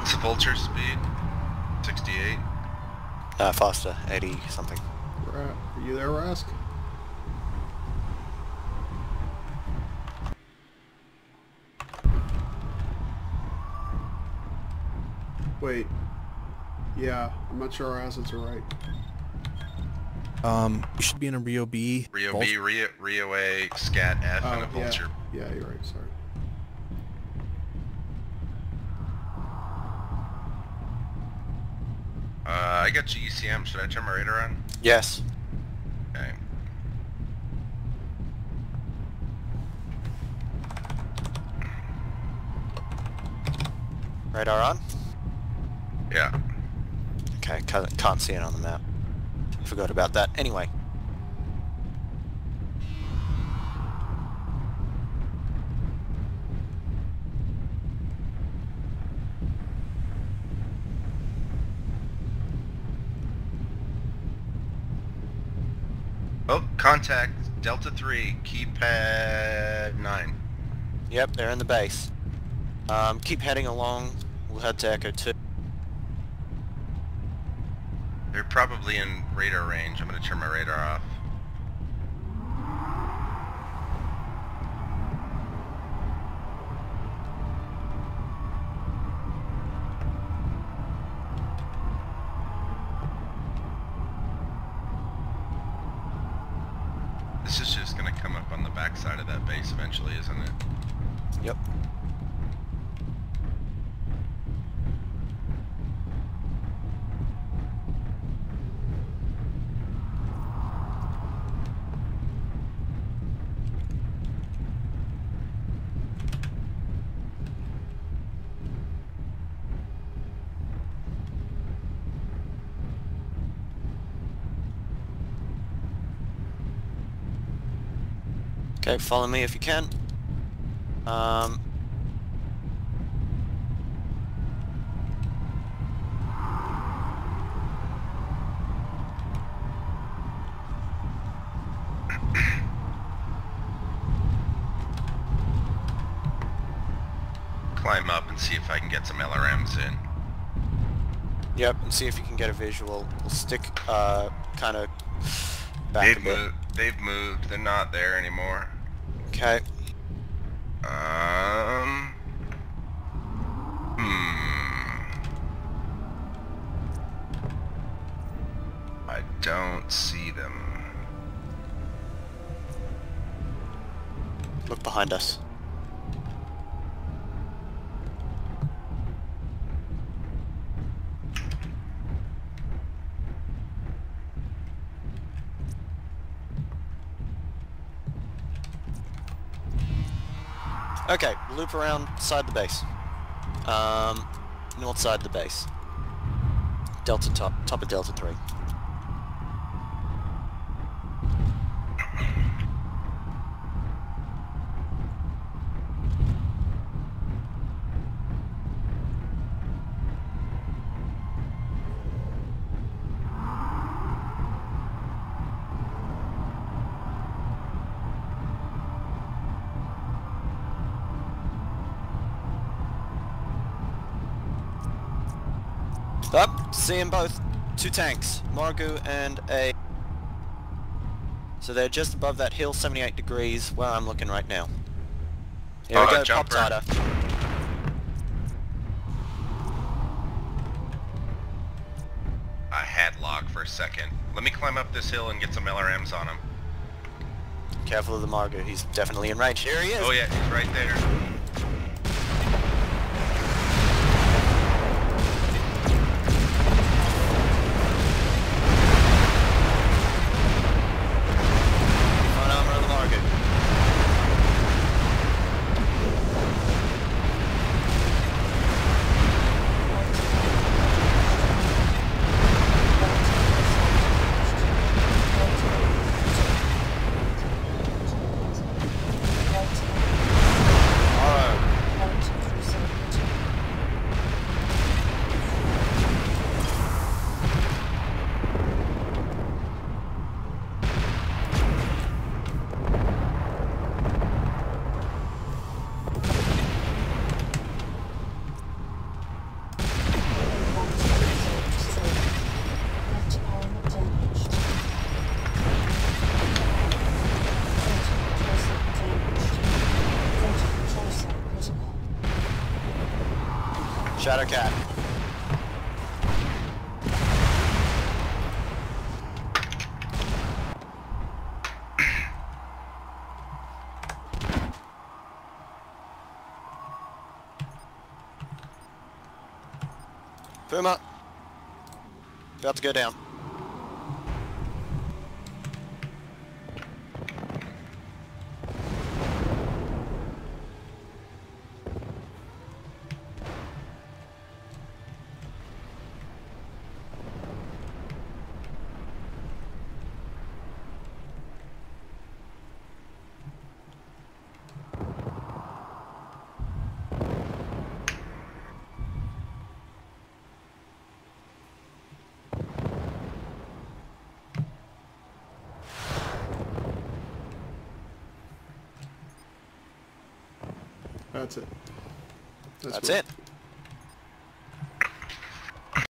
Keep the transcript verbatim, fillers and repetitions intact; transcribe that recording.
What's the Vulture speed? sixty-eight? Uh, faster, eighty something. Right. Are you there, Rask? Wait. Yeah, I'm not sure our assets are right. Um, you should be in a Ryo B. Ryo Vult B, Ryo, Ryo A, Scat F, Oh, and a Vulture. Yeah. yeah, you're right, sorry. Uh, I got G E C M. Should I turn my radar on? Yes. Okay. Radar on? Yeah. Okay, can't, can't see it on the map. Forgot about that. Anyway. Oh, contact Delta three, keypad nine. Yep, they're in the base. Um, keep heading along. We'll head to Echo two. They're probably in radar range. I'm going to turn my radar off. This is just going to come up on the backside of that base eventually, isn't it? Yep. Okay, follow me if you can. Um, Climb up and see if I can get some L R Ms in. yep, and see if you can get a visual. We'll stick, uh, kind of back They've a bit. moved. They've moved. They're not there anymore. Okay. Um. Hmm. I don't see them. Look behind us. Okay, loop around side the base. Um, north side of the base. Delta top, top of Delta three. Up, see them both. Two tanks, Margu and a... So they're just above that hill, seventy-eight degrees, where I'm looking right now. Here Oh, we go, jumper. pop tighter. I had log for a second. Let me climb up this hill and get some L R Ms on him. Careful of the Margu, he's definitely in range. Here he is! Oh yeah, he's right there. Front armor of the Margu. Shadowcat. Firma. About to go down. That's it. That's where- it.